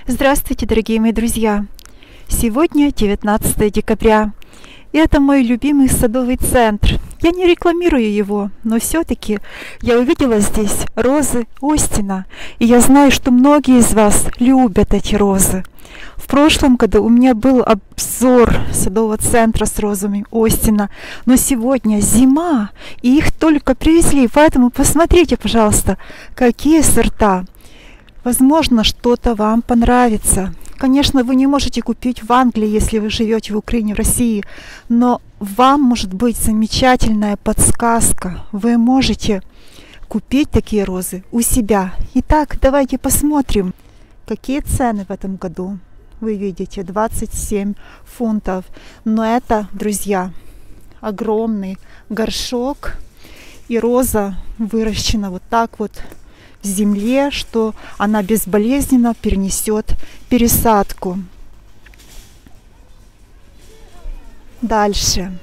Здравствуйте, дорогие мои друзья! Сегодня 19 декабря, и это мой любимый садовый центр. Я не рекламирую его, но все-таки я увидела здесь розы Остина, и я знаю, что многие из вас любят эти розы. В прошлом году у меня был обзор садового центра с розами Остина, но сегодня зима, и их только привезли, поэтому посмотрите, пожалуйста, какие сорта. Возможно, что-то вам понравится. Конечно, вы не можете купить в Англии, если вы живете в Украине, в России, но вам может быть замечательная подсказка. Вы можете купить такие розы у себя. Итак, давайте посмотрим, какие цены в этом году. Вы видите, 27 фунтов. Но это, друзья, огромный горшок, и роза выращена вот так вот в земле, что она безболезненно перенесет пересадку. Дальше.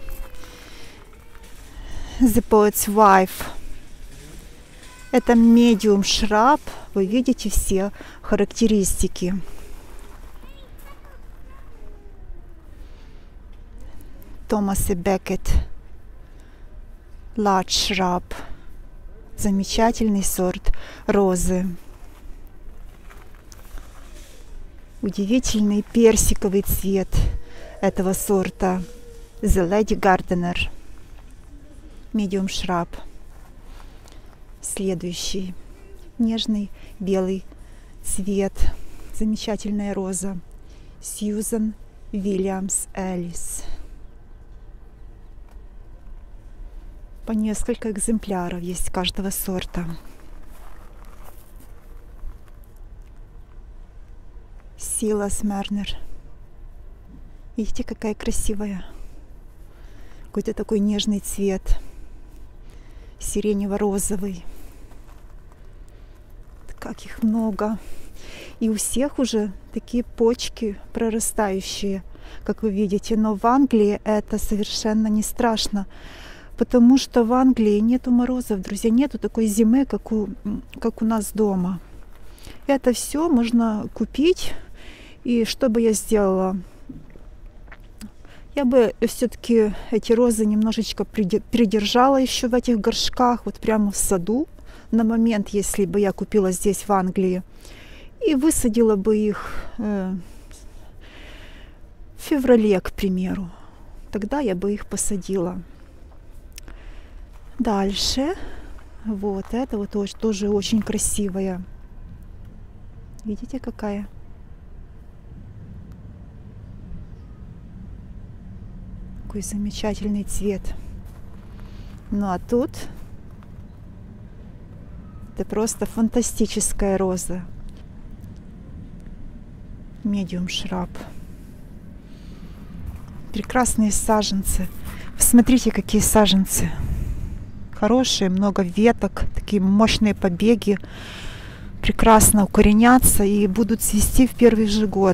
The Poet's Wife. Это medium shrub. Вы видите все характеристики. Thomas Becket. Large shrub. Замечательный сорт розы. Удивительный персиковый цвет этого сорта. The Lady Gardener. Medium shrub. Следующий. Нежный белый цвет. Замечательная роза. Сьюзан Вильямс Эллис. По несколько экземпляров есть каждого сорта. Силас Мернер. Видите, какая красивая. Какой-то такой нежный цвет. Сиренево-розовый. Как их много. И у всех уже такие почки прорастающие, как вы видите. Но в Англии это совершенно не страшно. Потому что в Англии нету морозов, друзья, нету такой зимы, как у нас дома. Это все можно купить. И что бы я сделала? Я бы все-таки эти розы немножечко придержала еще в этих горшках, вот прямо в саду, на момент, если бы я купила здесь, в Англии. И высадила бы их в феврале, к примеру. Тогда я бы их посадила. Дальше, вот это вот тоже очень красивая. Видите, какая? Какой замечательный цвет. Ну а тут это просто фантастическая роза. Medium shrub. Прекрасные саженцы. Посмотрите, какие саженцы. Хорошие, много веток, такие мощные побеги, прекрасно укоренятся и будут цвести в первый же год.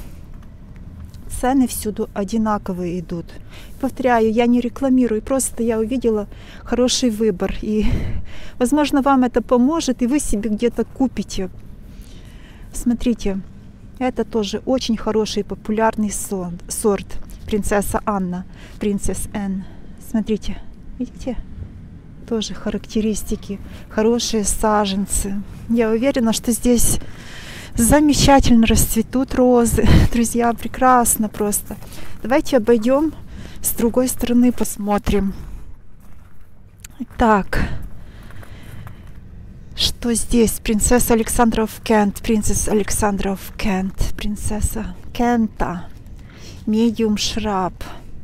Цены всюду одинаковые идут. Повторяю, я не рекламирую, просто я увидела хороший выбор. И, возможно, вам это поможет, и вы себе где-то купите. Смотрите, это тоже очень хороший, популярный сорт. Принцесса Анна, Princess Anne. Смотрите, видите? Тоже характеристики, хорошие саженцы. Я уверена, что здесь замечательно расцветут розы. Друзья, прекрасно просто. Давайте обойдем с другой стороны, посмотрим. Так, что здесь? Принцесса Александра of Kent, принцесса Александра of Kent, принцесса Кента, medium shrub.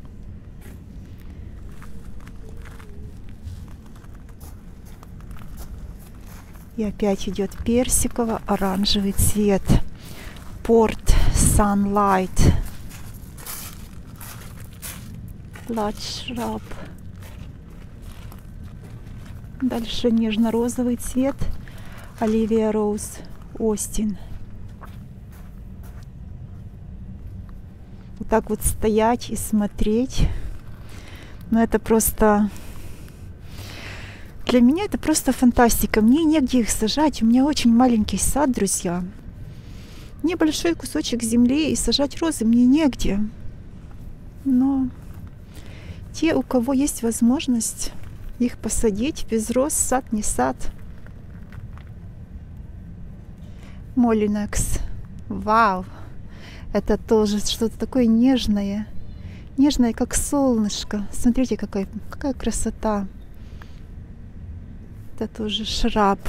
И опять идет персиково-оранжевый цвет. Port Sunlight. Large shrub. Дальше нежно-розовый цвет. Оливия Роуз Остин. Вот так вот стоять и смотреть. Но это просто... Для меня это просто фантастика. Мне негде их сажать. У меня очень маленький сад, друзья. небольшой кусочек земли, и сажать розы мне негде. Но те, у кого есть возможность их посадить, без роз сад не сад. Молинекс. Вау! Это тоже что-то такое нежное. Нежное, как солнышко. Смотрите, какая красота. Это тоже шраб.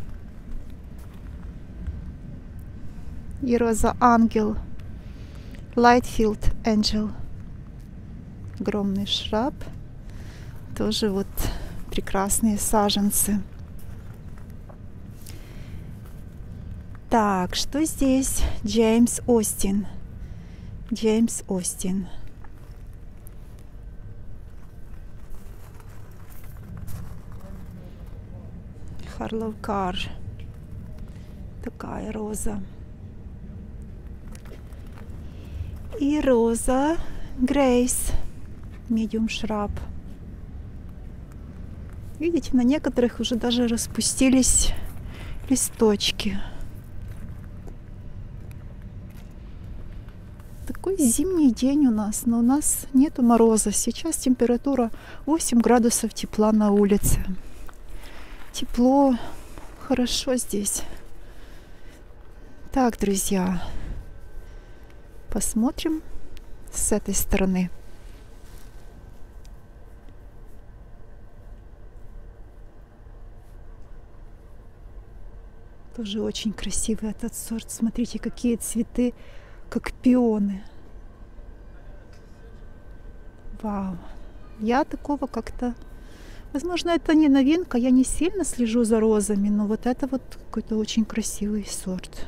И роза ангел. Lightfield Angel. Огромный шраб. Тоже вот прекрасные саженцы. Так, что здесь? Джеймс Остин. Джеймс Остин. Харлоу Кар. Такая роза. И роза Грейс. Медиум шраб. Видите, на некоторых уже даже распустились листочки. Такой зимний день у нас, но у нас нету мороза. Сейчас температура 8 градусов тепла на улице. Тепло, хорошо здесь. Так, друзья, посмотрим с этой стороны. Тоже очень красивый этот сорт. Смотрите, какие цветы, как пионы. Вау. Я такого как-то... Возможно, это не новинка. Я не сильно слежу за розами, но вот это вот какой-то очень красивый сорт.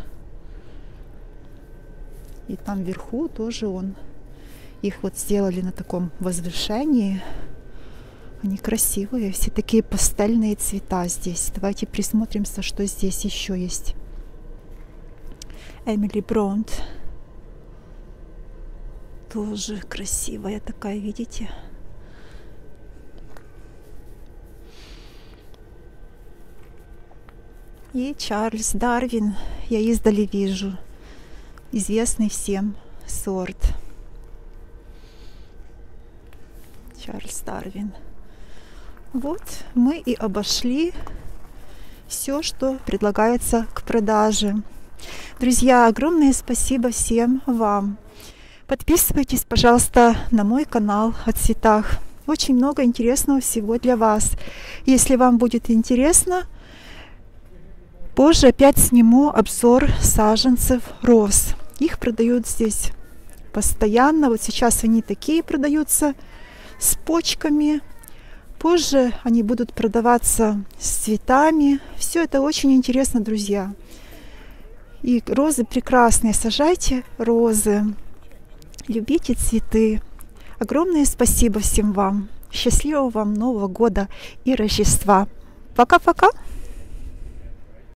И там вверху тоже он. Их вот сделали на таком возвышении. Они красивые. Все такие пастельные цвета здесь. Давайте присмотримся, что здесь еще есть. Эмили Бронт. Тоже красивая такая, видите? И Чарльз Дарвин. Я издали вижу. Известный всем сорт. Чарльз Дарвин. Вот мы и обошли все, что предлагается к продаже. Друзья, огромное спасибо всем вам. Подписывайтесь, пожалуйста, на мой канал о цветах. Очень много интересного всего для вас. Если вам будет интересно, позже опять сниму обзор саженцев роз. Их продают здесь постоянно. Вот сейчас они такие продаются с почками. Позже они будут продаваться с цветами. Все это очень интересно, друзья. И розы прекрасные. Сажайте розы. Любите цветы. Огромное спасибо всем вам. Счастливого вам Нового года и Рождества. Пока-пока.